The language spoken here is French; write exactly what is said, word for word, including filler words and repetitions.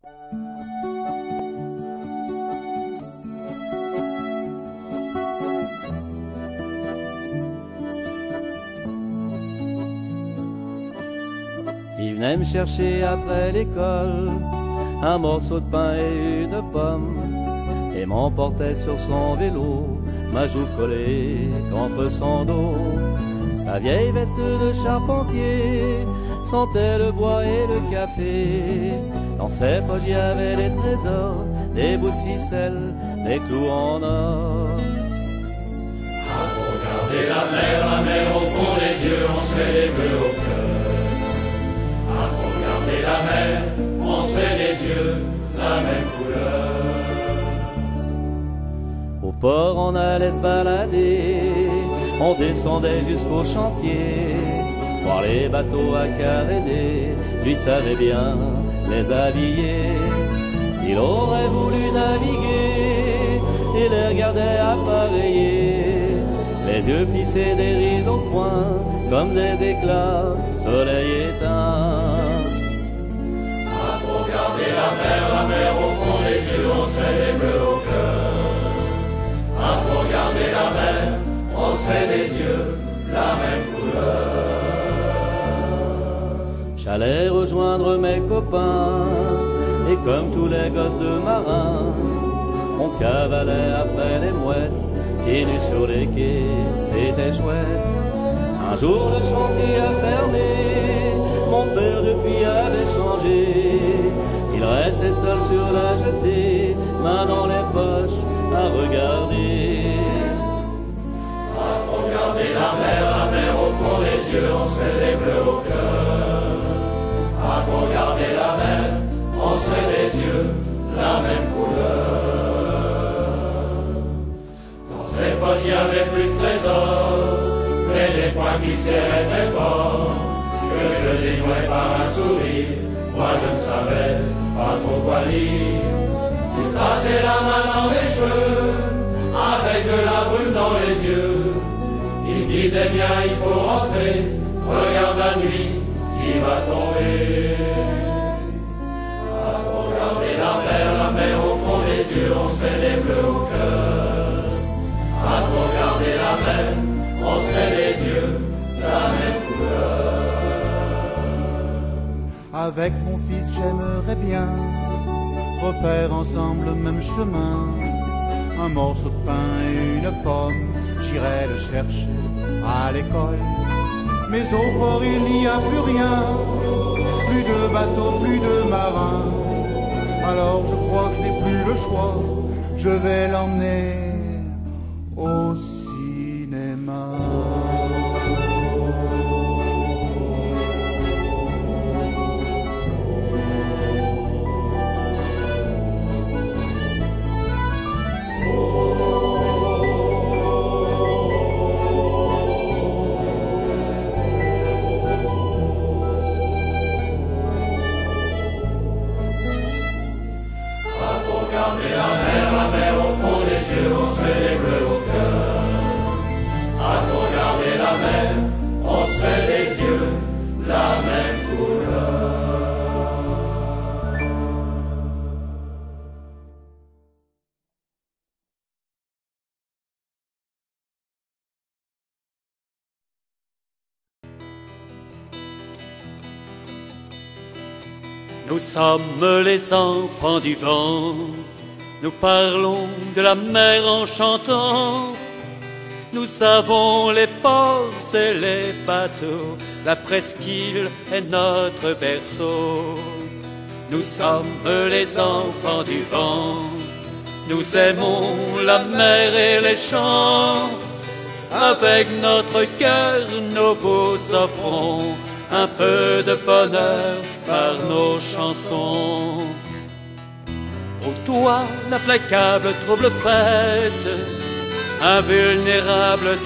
Il venait me chercher après l'école un morceau de pain et une pomme, et m'emportait sur son vélo, ma joue collée contre son dos. Sa vieille veste de charpentier sentait le bois et le café. Dans ses poches y avait des trésors, des bouts de ficelle, des clous en or. À regarder la mer, la mer au fond des yeux, on se fait des bleus au cœur. À regarder la mer, on se fait des yeux la même couleur. Au port on allait se balader, on descendait jusqu'au chantier, voir les bateaux à caréner, lui savait bien les habiller. Il aurait voulu naviguer et les regardait appareiller, les yeux plissés des rides au point, comme des éclats, soleil éteint. À regarder la mer, la mer au fond des yeux, on se fait des bleus au cœur. À regarder la mer, on se fait des yeux la même couleur. J'allais rejoindre mes copains, et comme tous les gosses de marins, on cavalait après les mouettes, pieds nus sur les quais, c'était chouette. Un jour le chantier a fermé, mon père depuis avait changé. Il restait seul sur la jetée, main dans les poches, à regarder. À regarder la mer, la mer au fond des yeux, on se fait des bleus au cœur. À regarder la mer, on se fait des yeux la même couleur. Dans ses poches y avait plus de trésors, mais des poings qui serraient très fort, que je dénouais par un sourire. Moi je ne savais pas trop quoi dire. Il passait la main dans mes cheveux, avec de la brume dans les yeux. Il disait bien il faut rentrer, regarde la nuit qui va tomber. À regarder la mer, la mer au fond des yeux, on se fait des bleus au cœur. À regarder la mer, on se fait des yeux la même couleur. Avec mon fils j'aimerais bien refaire ensemble le même chemin. Un morceau de pain et une pomme, j'irai le chercher à l'école. Mais au port il n'y a plus rien, plus de bateaux, plus de marins. Alors je crois que je n'ai plus le choix, je vais l'emmener au cinéma. Regarder la mer, la mer au fond des yeux, on se fait des bleus au cœur. À regarder la mer, on se fait des yeux la même couleur. Nous sommes les enfants du vent, nous parlons de la mer en chantant. Nous savons les ports et les bateaux, la presqu'île est notre berceau. Nous sommes les enfants du vent, nous aimons la mer et les champs. Avec notre cœur, nous vous offrons un peu de bonheur par nos chansons. Ô toi, l'implacable trouble fête, invulnérable